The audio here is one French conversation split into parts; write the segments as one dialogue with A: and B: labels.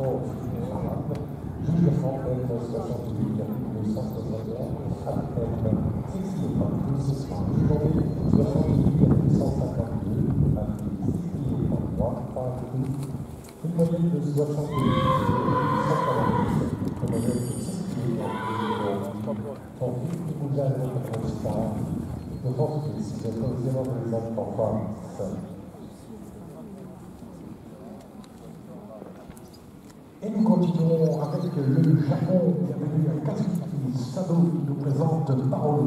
A: force parade, jugement M68,261, après M6,32, ce sera aujourd'hui 68,152, appelé 6,33, une moyenne de 68,148, une moyenne de 6,33, pour vous avez le constat, je pense que si j'ai posé les enfants, et nous continuons avec le Japon, bienvenue à Kazuki Sado qui nous présente Paolo.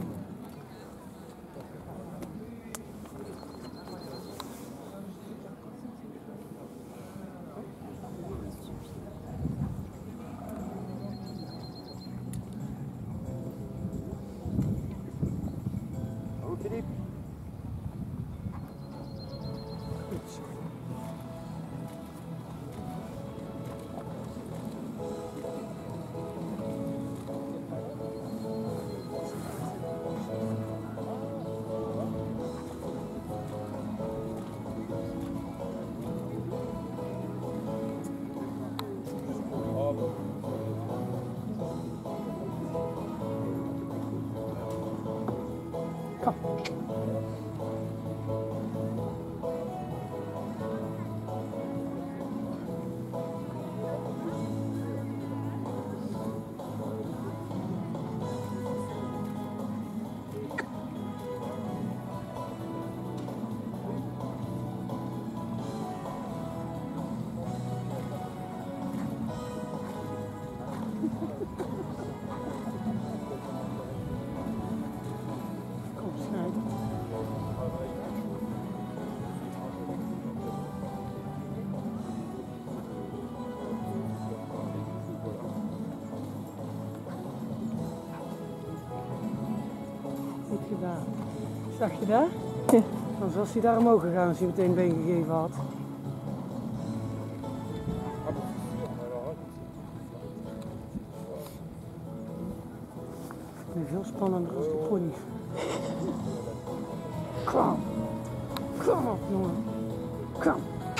B: Philippe.
C: Zag je dat? Anders was hij daar omhoog gegaan als hij meteen een been gegeven had. Nu veel spannender als de pony. Kom! Kom op, jongen! Kom!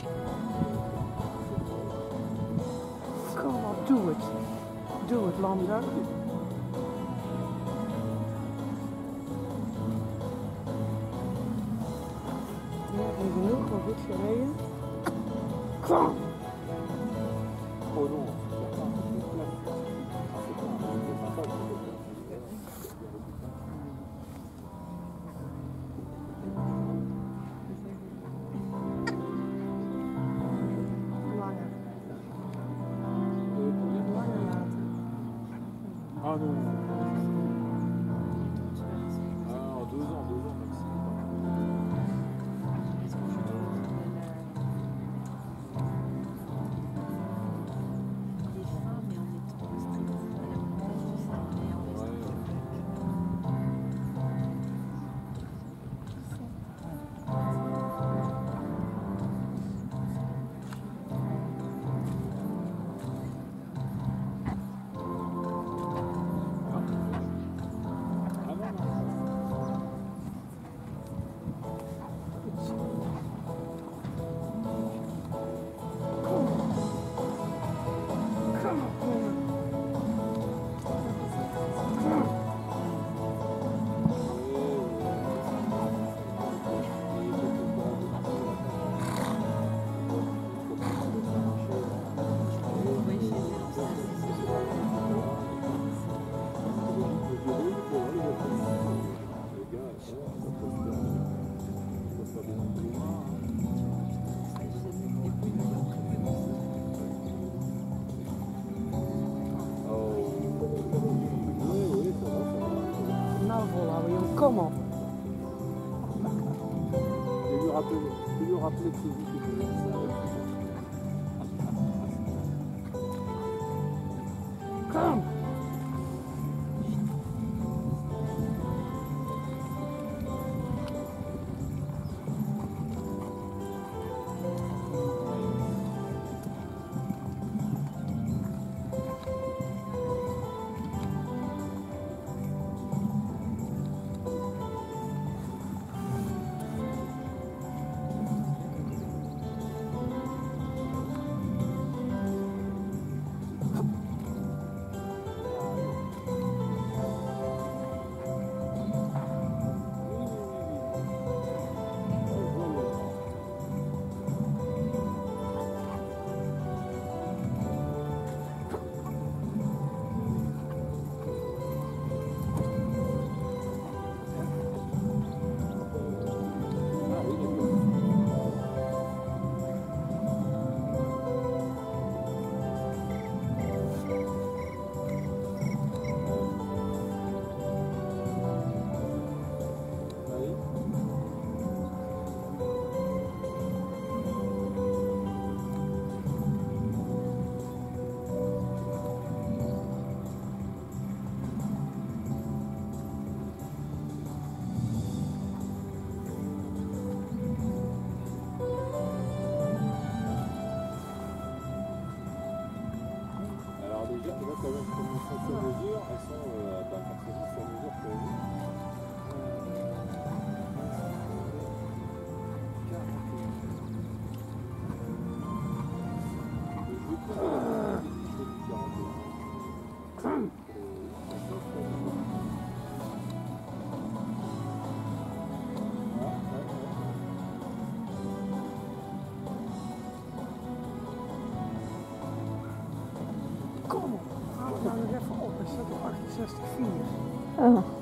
C: Kom op, doe het! Doe het, Lambda! Even genoeg, maar goed gereden. Kom! Langer laten.
B: Ah non. Ah, 2 ans maximum.
C: Kom op.
B: Je lui rappeler que c'est vous qui voulez ça.
C: Kom.
B: quand même comment ça se mesure, elles sont forcément sur mesure pour vous.
C: Kom op, haal het nou nog even op. Het staat op 68,4.
D: Oh.